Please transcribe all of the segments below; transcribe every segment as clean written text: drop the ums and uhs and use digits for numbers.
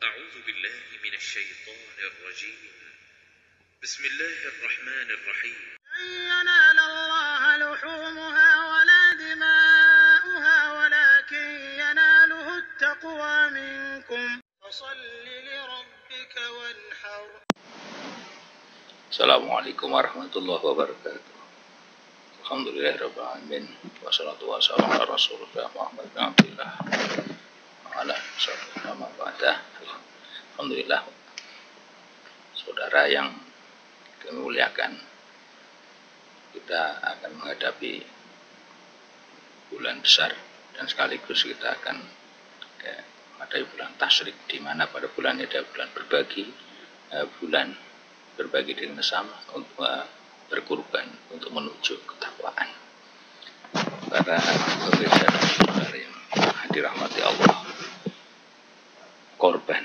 أعوذ بالله من الشيطان الرجيم بسم الله الرحمن الرحيم لن ينال الله لحومها ولا دماؤها ولكن يناله التقوى منكم فصل لربك وانحر. Assalamualaikum warahmatullahi wabarakatuh. Alhamdulillahirabbil alamin wassalatu wassalamu ala rasulillah Muhammad bin Abdillah wa ala sahbihi wa ba'da. Alhamdulillah, saudara yang kami muliakan, kita akan menghadapi bulan besar dan sekaligus kita akan menghadapi bulan tasyrik, di mana pada bulan ini ada bulan berbagi diri bersama untuk berkurban untuk menuju ketakwaan. Para pemirsa dan saudara yang dirahmati Allah, korban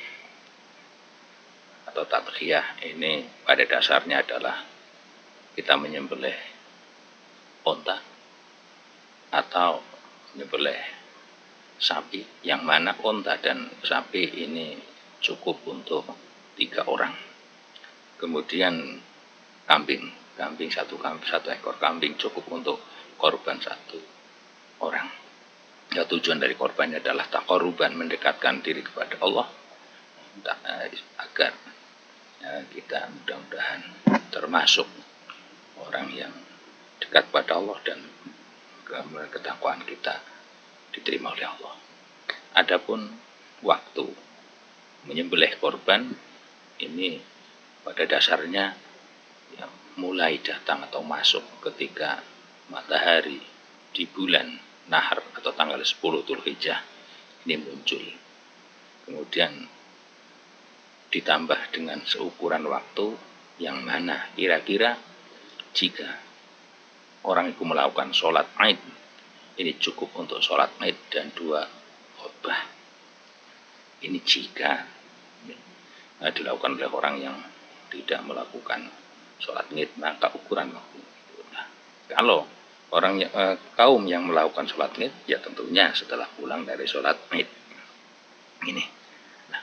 atau tadhiyah ini pada dasarnya adalah kita menyembelih onta atau menyembelih sapi, yang mana onta dan sapi ini cukup untuk 3 orang. Kemudian kambing satu ekor kambing cukup untuk korban 1 orang. Ya, tujuan dari korbannya adalah taqarruban, mendekatkan diri kepada Allah, agar kita mudah-mudahan termasuk orang yang dekat pada Allah dan ketakwaan kita diterima oleh Allah. Adapun waktu menyembelih korban ini pada dasarnya ya, mulai datang atau masuk ketika matahari di bulan Nahar atau tanggal 10 Dzulhijjah ini muncul. Kemudian ditambah dengan seukuran waktu yang mana kira-kira jika orang itu melakukan sholat Aid, ini cukup untuk sholat Aid dan 2 khutbah. Ini jika dilakukan oleh orang yang tidak melakukan sholat Aid, maka ukuran waktu itu. Nah, kalau kaum yang melakukan sholat Aid, ya tentunya setelah pulang dari sholat Aid ini. Nah,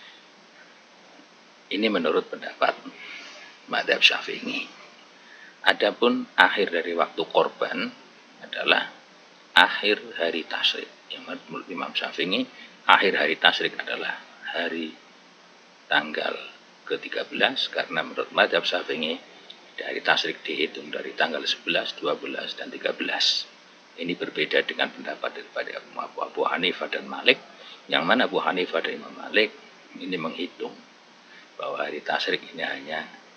ini menurut pendapat mazhab Syafi'i. Adapun akhir dari waktu korban adalah akhir hari tasyrik. Yang menurut Imam Syafi'i, akhir hari tasyrik adalah hari tanggal ke-13, karena menurut mazhab Syafi'i dari tasyrik dihitung dari tanggal 11, 12, dan 13. Ini berbeda dengan pendapat daripada Abu Hanifah dan Malik, yang mana Abu Hanifah dan Imam Malik ini menghitung bahwa hari tasyrik ini hanya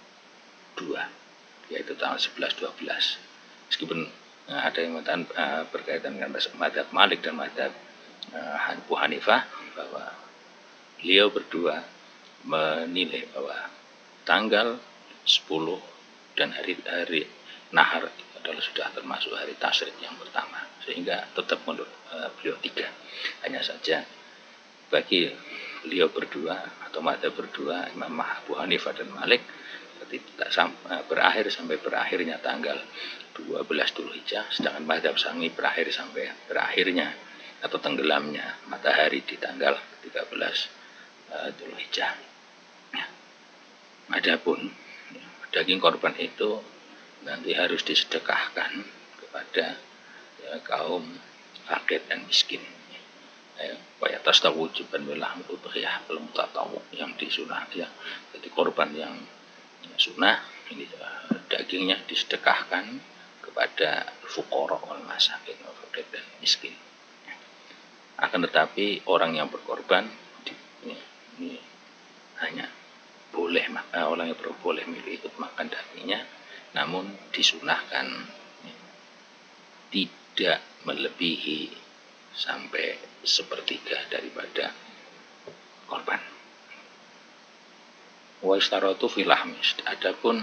2, yaitu tanggal 11, 12. Meskipun ada yang mengatakan berkaitan dengan mazhab Malik dan mazhab Abu Hanifah, bahwa beliau berdua menilai bahwa tanggal 10 dan hari Nahar itu adalah sudah termasuk hari tasyrik yang pertama, sehingga tetap menurut beliau 3. Hanya saja bagi beliau berdua atau mazhab berdua, Imam Abu Hanifah dan Malik, tidak berakhir sampai berakhirnya tanggal 12 Dzulhijjah, sedangkan mazhab Syafi'i berakhir sampai berakhirnya atau tenggelamnya matahari di tanggal 13 Dzulhijjah. Adapun daging korban itu nanti harus disedekahkan kepada kaum fakir dan miskin. Supaya tastawujuban wilah udhiyah belum tatawu yang disunah, ya. Jadi korban yang sunnah ini dagingnya disedekahkan kepada fuqara wal masakin, fakir dan miskin. Akan tetapi orang yang berkorban ini hanya boleh orang yang boleh ikut makan dagingnya, namun disunahkan tidak melebihi sampai 1/3 daripada korban. Wa istaratu fil lahmis. Adapun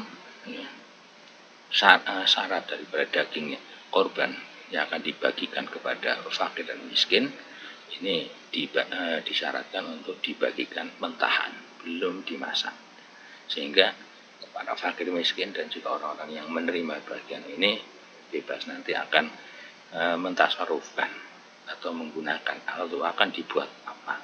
syarat daripada dagingnya korban yang akan dibagikan kepada fakir dan miskin ini disyaratkan untuk dibagikan mentahan, belum dimasak, sehingga para fakir miskin dan juga orang-orang yang menerima bagian ini bebas nanti akan mentasarufkan atau menggunakan atau akan dibuat apa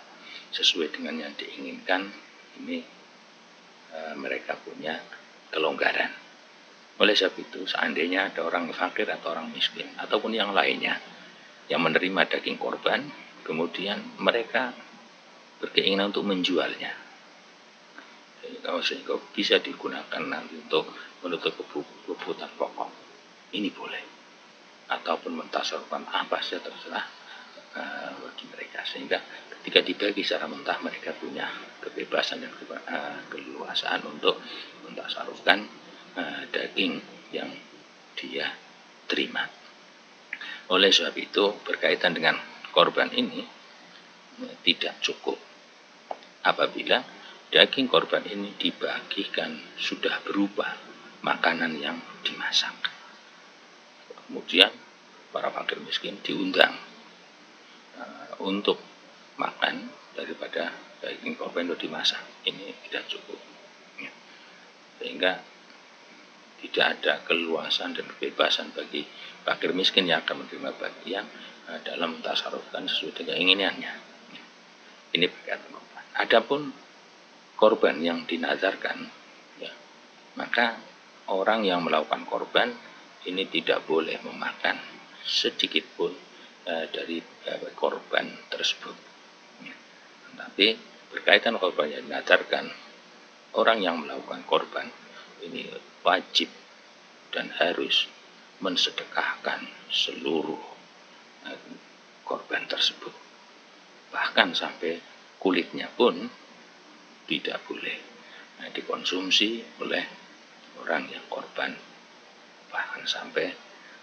sesuai dengan yang diinginkan, ini mereka punya kelonggaran. Oleh sebab itu, seandainya ada orang fakir atau orang miskin ataupun yang lainnya yang menerima daging korban, kemudian mereka berkeinginan untuk menjualnya, sehingga bisa digunakan nanti untuk menutup kebutuhan pokok, ini boleh, ataupun mentasarufkan apa saja terserah bagi mereka, sehingga ketika dibagi secara mentah mereka punya kebebasan dan keleluasaan untuk mentasarufkan daging yang dia terima. Oleh sebab itu, berkaitan dengan korban ini tidak cukup apabila daging korban ini dibagikan sudah berupa makanan yang dimasak. Kemudian para fakir miskin diundang untuk makan daripada daging korban itu dimasak. Ini tidak cukup, sehingga tidak ada keluasan dan kebebasan bagi fakir miskin yang akan menerima bagian dalam mentasarufkan sesuai dengan keinginannya. Ini berkaitan korban. Adapun korban yang dinazarkan, ya, maka orang yang melakukan korban ini tidak boleh memakan sedikit pun dari korban tersebut. Tapi berkaitan korban yang dinazarkan, orang yang melakukan korban ini wajib dan harus mensedekahkan seluruh korban tersebut, bahkan sampai kulitnya pun tidak boleh dikonsumsi oleh orang yang korban, bahkan sampai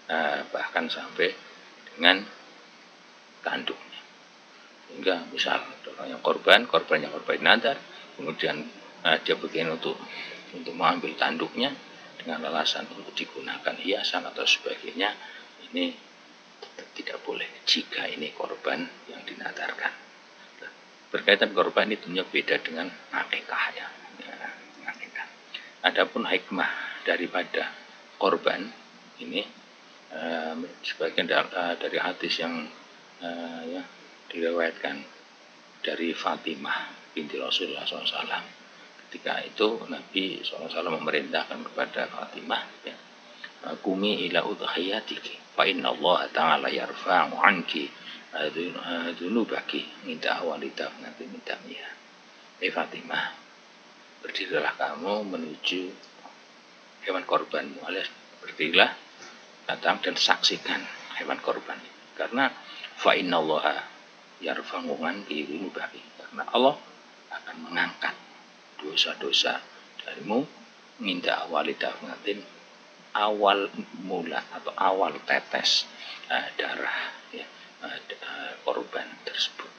dengan tanduknya. Sehingga misal orang yang korbannya korban nazar, kemudian dia begini untuk mengambil tanduknya dengan alasan untuk digunakan hiasan atau sebagainya, ini tidak boleh jika ini korban yang dinadarkan. Berkaitan korban itu beda dengan akikah, ya. Akikah. Adapun hikmah daripada korban ini sebagian dari hadis yang diriwayatkan dari Fatimah binti Rasulullah SAW. Ketika itu Nabi SAW memerintahkan kepada Fatimah, ya, Qumi ila udhiyatiki fa inna Allah ta'ala yarfa'u anki dzunubaki minta awalita nanti minta miha. Fatimah, berdirilah kamu menuju hewan korbanmu, alias berdirilah, datang dan saksikan hewan korban, karena fa inna Allah yarfa'u anki dzunubaki, karena Allah akan mengangkat dosa-dosa darimu minta awalita ngatin awal mula atau awal tetes darah, ya, korban tersebut.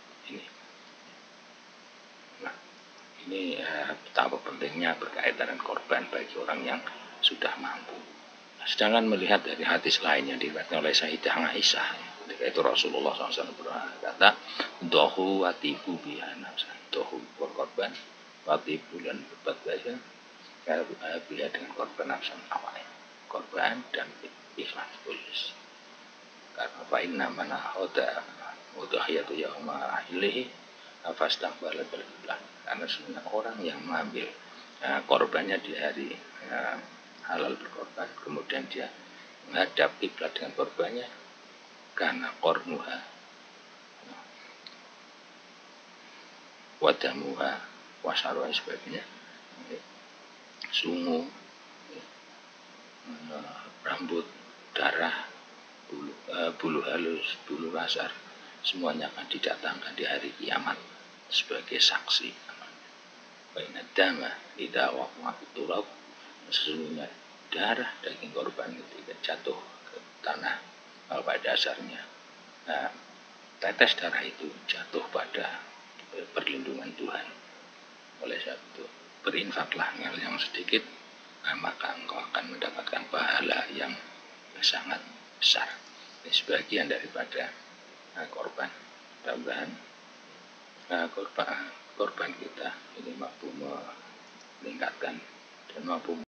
Ini betapa pentingnya berkaitan dengan korban bagi orang yang sudah mampu. Sedangkan melihat dari hadis lain yang diriwayatkan oleh Sayyidah Aisyah, ketika itu Rasulullah SAW berkata, dohu watibu biha nafsan, dohu korban watibu dan berbuat baik bila dengan korban nafsan awalnya, korban dan ikhlas tulis. Karena fa'inna mana hoda udhiyatu yauma ilahi fastaqbala bil-qiblah, karena sebenarnya orang yang mengambil korbannya di hari halal berkorban, kemudian dia menghadap kiblat dengan korbannya, karena kornuha wadamuha wasaruha sebagainya, sungu, rambut, darah, bulu halus, bulu kasar, semuanya akan didatangkan di hari kiamat sebagai saksi. Baina dama idza waqa'a turab, sesungguhnya darah daging korban ketika jatuh ke tanah, pada dasarnya tetes darah itu jatuh pada perlindungan Tuhan. Oleh sebab itu berinfaklah yang sedikit, maka engkau akan mendapatkan pahala yang sangat besar. Ini sebagian daripada korban. Mudah-mudahan korban kita ini mampu meningkatkan dan mampu